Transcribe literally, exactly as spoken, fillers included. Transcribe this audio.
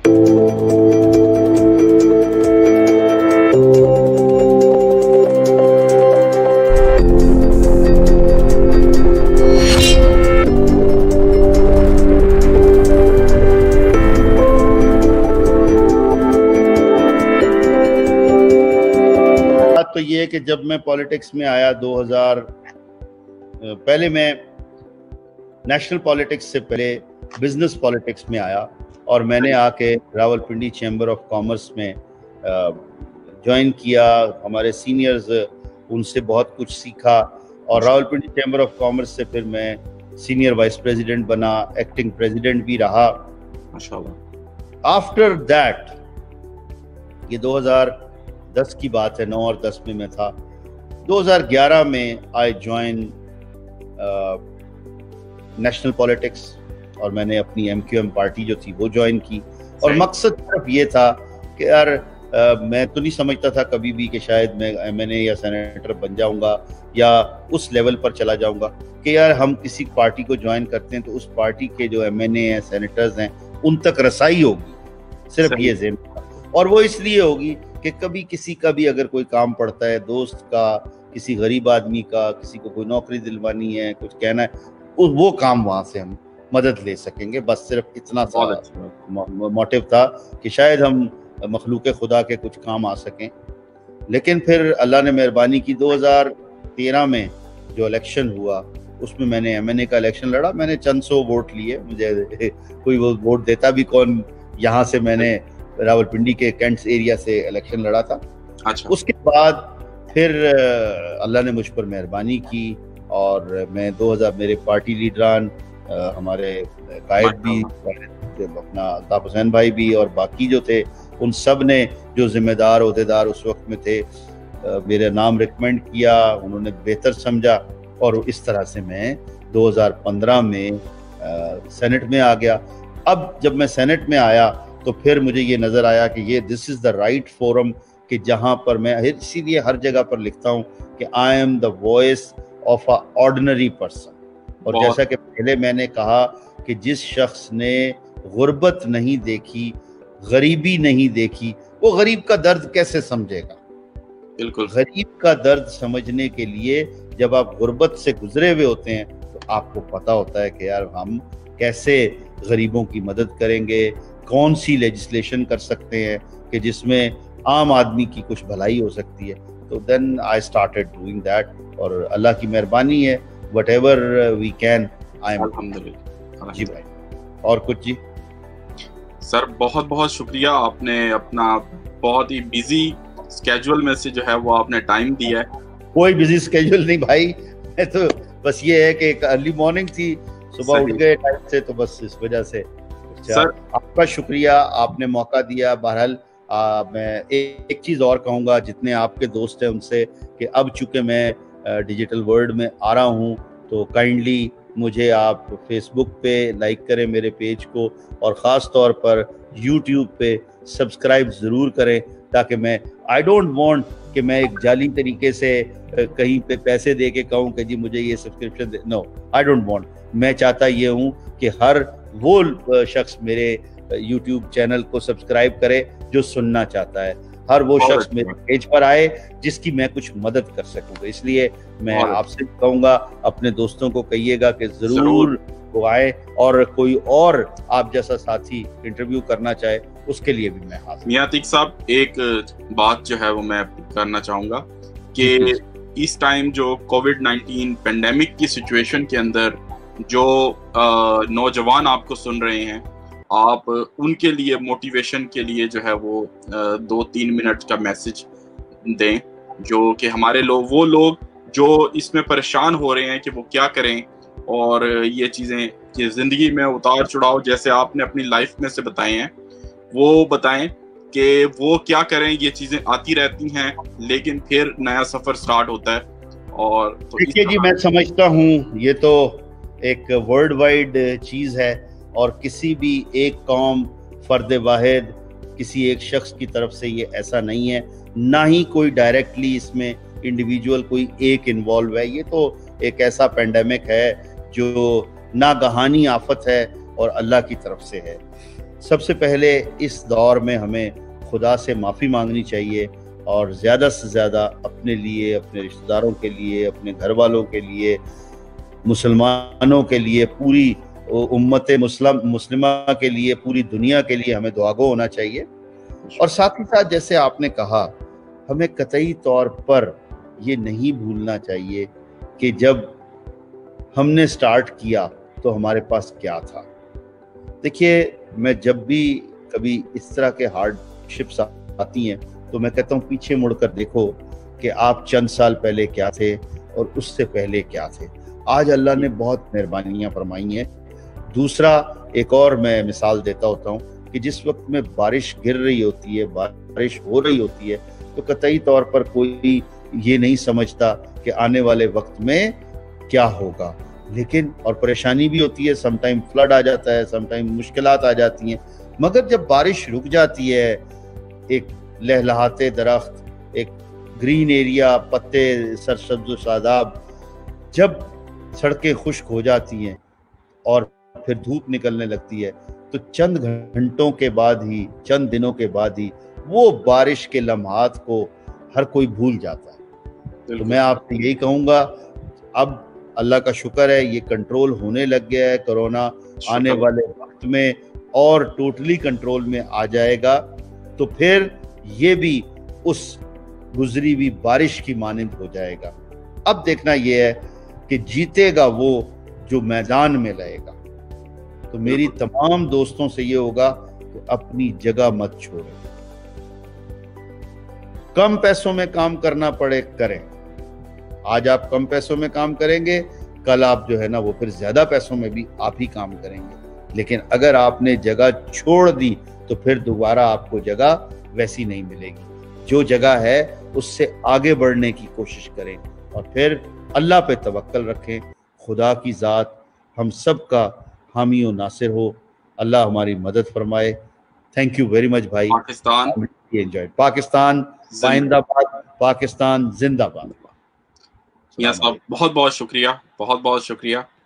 تو یہ کہ جب میں پالیٹکس میں آیا دو ہزار، پہلے میں نیشنل پالیٹکس سے پہلے بزنس پالیٹکس میں آیا، اور میں نے آ کے راولپنڈی چیمبر آف کامرس میں جوائن کیا. ہمارے سینئرز، ان سے بہت کچھ سیکھا، اور راولپنڈی چیمبر آف کامرس سے پھر میں سینئر وائس پریزیڈنٹ بنا، ایکٹنگ پریزیڈنٹ بھی رہا. آفٹر دیٹ، یہ دو ہزار دس کی بات ہے، نو اور دس میں میں تھا. دو ہزار گیارہ میں آئی جوائن نیشنل پالیٹکس، اور میں نے اپنی ایم کیو ایم پارٹی جو تھی وہ جوائن کی. اور مقصد صرف یہ تھا کہ یار میں تو نہیں سمجھتا تھا کبھی بھی کہ شاید میں ایم این اے یا سینیٹر بن جاؤں گا یا اس لیول پر چلا جاؤں گا، کہ یار ہم کسی پارٹی کو جوائن کرتے ہیں تو اس پارٹی کے جو ایم این اے ہیں، سینیٹرز ہیں، ان تک رسائی ہوگی. صرف یہ ذہن تھا. اور وہ اس لیے ہوگی کہ کبھی کسی کا بھی اگر کوئی کام پڑتا ہے، دوست کا، کسی غریب آدمی کا، کسی کو کوئی نوکری دلوانی ہے، کچھ کہنا ہے، وہ کام وہاں سے ہم مدد لے سکیں گے. بس صرف اتنا سا موٹیو تھا کہ شاید ہم مخلوق خدا کے کچھ کام آ سکیں. لیکن پھر اللہ نے مہربانی کی. دو ہزار تیرہ میں جو الیکشن ہوا، اس میں میں نے ایم این اے کا الیکشن لڑا. میں نے چند سو ووٹ لیے، مجھے کوئی وہ ووٹ دیتا بھی کون. یہاں سے میں نے راولپنڈی کے کینٹس ایریا سے الیکشن لڑا تھا. اس کے بعد پھر اللہ نے مجھ پر مہربانی کی، اور میں دو ہزار میرے پارٹی لیڈران، ہمارے قائد بھی، اپنا الطاف حسین بھائی بھی، اور باقی جو تھے، ان سب نے جو ذمہ دار عہدے دار اس وقت میں تھے، میرا نام ریکمینڈ کیا. انہوں نے بہتر سمجھا، اور اس طرح سے میں دو ہزار پندرہ میں سینٹ میں آ گیا. اب جب میں سینٹ میں آیا تو پھر مجھے یہ نظر آیا کہ یہ دس از دا رائٹ فورم، کہ جہاں پر میں اسی لیے ہر جگہ پر لکھتا ہوں کہ I am the voice of a ordinary person. اور جیسا کہ پہلے میں نے کہا کہ جس شخص نے غربت نہیں دیکھی، غریبی نہیں دیکھی، وہ غریب کا درد کیسے سمجھے گا؟ بالکل. غریب کا درد سمجھنے کے لیے جب آپ غربت سے گزرے ہوئے ہوتے ہیں تو آپ کو پتہ ہوتا ہے کہ یار ہم کیسے غریبوں کی مدد کریں گے، کون سی لیجسلیشن کر سکتے ہیں کہ جس میں عام آدمی کی کچھ بھلائی ہو سکتی ہے. تو then I started doing that, اور اللہ کی مہربانی ہے، whatever we can I am. الحمدللہ. جی بھائی، اور کچھ؟ جی سر، بہت بہت شکریہ. آپ نے اپنا بہت ہی بزی اسکیجول میں سے جو ہے وہ آپ نے ٹائم دیا ہے. کوئی بزی اسکیجول نہیں بھائی، میں تو بس یہ ہے کہ ایک ارلی مارننگ تھی، صبح اٹھ گئے ٹائم سے، تو بس اس وجہ سے. سر آپ کا شکریہ، آپ نے موقع دیا. بہرحال میں ایک چیز اور کہوں گا جتنے آپ کے دوست ہیں ان سے، کہ اب چونکہ میں ڈیجیٹل ورلڈ میں آ رہا ہوں تو کائنڈلی مجھے آپ فیس بک پہ لائک کریں میرے پیج کو، اور خاص طور پر یوٹیوب پہ سبسکرائب ضرور کریں، تاکہ میں آئی ڈونٹ وانٹ کہ میں ایک جعلی طریقے سے کہیں پہ پیسے دے کے کہوں کہ جی مجھے یہ سبسکرپشن دے. No, I don't want. میں چاہتا یہ ہوں کہ ہر وہ شخص میرے یوٹیوب چینل کو سبسکرائب کرے جو سننا چاہتا ہے، ہر وہ شخص میرے پیج پر آئے جس کی میں کچھ مدد کر سکوں گا. اس لیے میں آپ سے کہوں گا، اپنے دوستوں کو کہیے گا کہ ضرور وہ آئے، اور کوئی اور آپ جیسا ساتھی انٹرویو کرنا چاہے اس کے لیے بھی میں حاضر. میاں عتیق صاحب، ایک بات جو ہے وہ میں کرنا چاہوں گا کہ اس ٹائم جو کووڈ نائنٹین پینڈیمک کی سچویشن کے اندر جو نوجوان آپ کو سن رہے ہیں، آپ ان کے لیے موٹیویشن کے لیے جو ہے وہ دو تین منٹ کا میسج دیں، جو کہ ہمارے لوگ، وہ لوگ جو اس میں پریشان ہو رہے ہیں کہ وہ کیا کریں، اور یہ چیزیں کہ زندگی میں اتار چڑھاؤ جیسے آپ نے اپنی لائف میں سے بتائے ہیں، وہ بتائیں کہ وہ کیا کریں. یہ چیزیں آتی رہتی ہیں لیکن پھر نیا سفر سٹارٹ ہوتا ہے. اور دیکھیے جی، میں سمجھتا ہوں یہ تو ایک ورلڈ وائڈ چیز ہے، اور کسی بھی ایک قوم، فرد واحد، کسی ایک شخص کی طرف سے یہ ایسا نہیں ہے، نہ ہی کوئی ڈائریکٹلی اس میں انڈیویجول کوئی ایک انوالو ہے. یہ تو ایک ایسا پینڈیمک ہے جو ناگہانی آفت ہے اور اللہ کی طرف سے ہے. سب سے پہلے اس دور میں ہمیں خدا سے معافی مانگنی چاہیے اور زیادہ سے زیادہ اپنے لیے، اپنے رشتہ داروں کے لیے، اپنے گھر والوں کے لیے، مسلمانوں کے لیے، پوری امت مسلم مسلمہ کے لیے، پوری دنیا کے لیے ہمیں دعاگو ہونا چاہیے۔ اور ساتھ ہی ساتھ جیسے آپ نے کہا، ہمیں قطعی طور پر یہ نہیں بھولنا چاہیے کہ جب ہم نے سٹارٹ کیا تو ہمارے پاس کیا تھا۔ دیکھیے، میں جب بھی کبھی اس طرح کے ہارڈ شپس آتی ہیں تو میں کہتا ہوں پیچھے مڑ کر دیکھو کہ آپ چند سال پہلے کیا تھے اور اس سے پہلے کیا تھے۔ آج اللہ نے بہت مہربانیاں فرمائی ہیں۔ دوسرا، ایک اور میں مثال دیتا ہوتا ہوں کہ جس وقت میں بارش گر رہی ہوتی ہے، بارش ہو رہی ہوتی ہے، تو قطعی طور پر کوئی یہ نہیں سمجھتا کہ آنے والے وقت میں کیا ہوگا، لیکن اور پریشانی بھی ہوتی ہے، سم ٹائم فلڈ آ جاتا ہے، سم ٹائم مشکلات آ جاتی ہیں، مگر جب بارش رک جاتی ہے، ایک لہلہاتے درخت، ایک گرین ایریا، پتے سرسبز و شاداب، جب سڑکیں خشک ہو جاتی ہیں اور پھر دھوپ نکلنے لگتی ہے، تو چند گھنٹوں کے بعد ہی، چند دنوں کے بعد ہی وہ بارش کے لمحات کو ہر کوئی بھول جاتا ہے۔ تو میں آپ سے یہی کہوں گا، اب اللہ کا شکر ہے یہ کنٹرول ہونے لگ گیا ہے، کرونا آنے والے وقت میں اور ٹوٹلی کنٹرول میں آ جائے گا، تو پھر یہ بھی اس گزری ہوئی بارش کی مانند ہو جائے گا۔ اب دیکھنا یہ ہے کہ جیتے گا وہ جو میدان میں رہے گا۔ تو میری تمام دوستوں سے یہ ہوگا کہ اپنی جگہ مت چھوڑیں، کم پیسوں میں کام کرنا پڑے کریں۔ آج آپ کم پیسوں میں کام کریں گے، کل آپ جو ہے نا وہ پھر زیادہ پیسوں میں بھی آپ ہی کام کریں گے، لیکن اگر آپ نے جگہ چھوڑ دی تو پھر دوبارہ آپ کو جگہ ویسی نہیں ملے گی۔ جو جگہ ہے اس سے آگے بڑھنے کی کوشش کریں اور پھر اللہ پہ توکل رکھیں۔ خدا کی ذات ہم سب کا حامی و ناصر ہو، اللہ ہماری مدد فرمائے۔ تھینک یو ویری مچ بھائی۔ پاکستان پاکستان پائندہ باد، پاکستان زندہ باد۔ میاں صاحب بہت بہت شکریہ، بہت بہت شکریہ۔